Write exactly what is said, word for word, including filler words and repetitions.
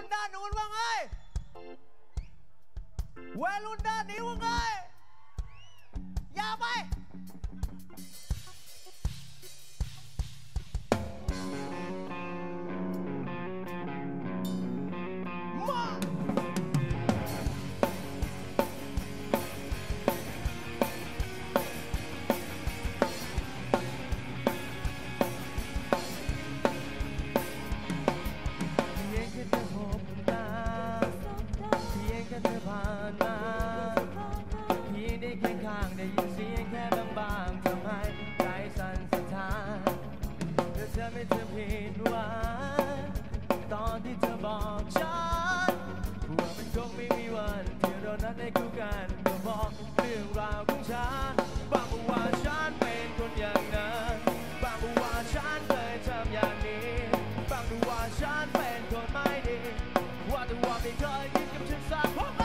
ด้านนู้นว่าไงวัยรุ่นด้านนี้ว่าไงอย่าไปมาได้ยินเสียงแค่บางๆทำให้ใจสั่นสะท้านเธอจะไม่เธอผิดหวังตอนที่เธอบอกฉันว่ามันคงไม่มีวันที่เรานั้นได้คู่กันก็บอกเรื่องราวของฉันบางว่าฉันเป็นคนอย่างนั้นบางว่าฉันเคยทำอย่างนี้บางว่าฉันเป็นคนไม่ดีว่าแต่ว่าไม่เคยคิดกับฉันสัก